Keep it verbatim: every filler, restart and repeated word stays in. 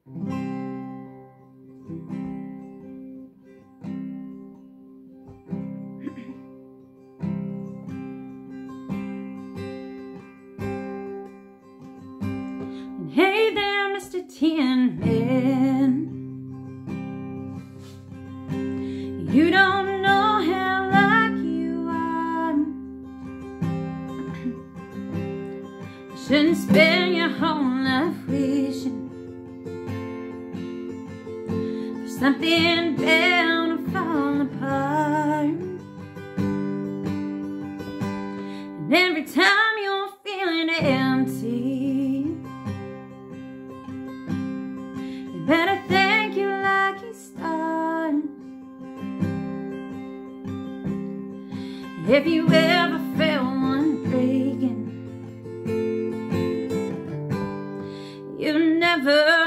Hey there, Mister Tin Man, you don't know how lucky you are. You shouldn't spend your whole life wishing for something bound to fall apart. And every time you're feeling empty, better thank your lucky star. If you ever felt one breaking, you never